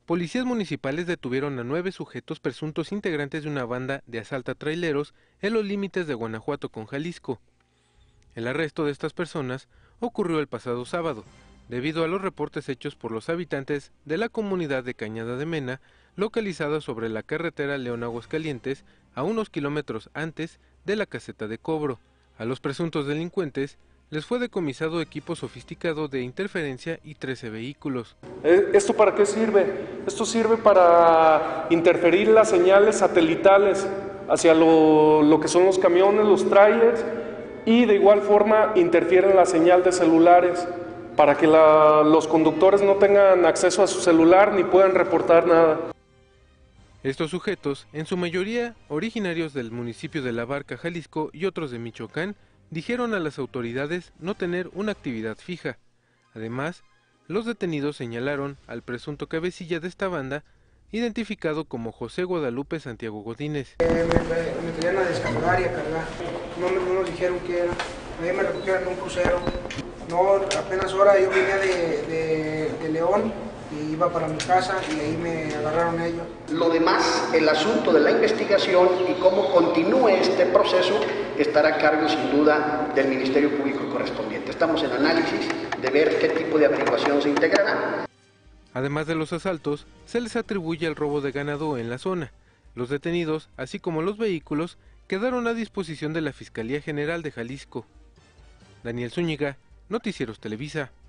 Policías municipales detuvieron a 9 sujetos presuntos integrantes de una banda de asalta traileros en los límites de Guanajuato con Jalisco. El arresto de estas personas ocurrió el pasado sábado, debido a los reportes hechos por los habitantes de la comunidad de Cañada de Mena, localizada sobre la carretera León-Aguascalientes, a unos kilómetros antes de la caseta de cobro. A los presuntos delincuentes les fue decomisado equipo sofisticado de interferencia y 13 vehículos. ¿Esto para qué sirve? Esto sirve para interferir las señales satelitales hacia lo que son los camiones, los trailers, y de igual forma interfieren la señal de celulares para que los conductores no tengan acceso a su celular ni puedan reportar nada. Estos sujetos, en su mayoría originarios del municipio de La Barca, Jalisco, y otros de Michoacán, dijeron a las autoridades no tener una actividad fija. Además, los detenidos señalaron al presunto cabecilla de esta banda, identificado como José Guadalupe Santiago Godínez. Me querían a descargar y a cargar, no nos dijeron qué era, ahí me recogieron en un crucero. No, apenas ahora yo venía de León y iba para mi casa y ahí me agarraron ellos. Lo demás, el asunto de la investigación y cómo continúe este proceso estará a cargo sin duda del Ministerio Público correspondiente. Estamos en análisis de ver qué tipo de averiguación se integrará. Además de los asaltos, se les atribuye el robo de ganado en la zona. Los detenidos, así como los vehículos, quedaron a disposición de la Fiscalía General de Jalisco. Daniel Zúñiga, Noticieros Televisa.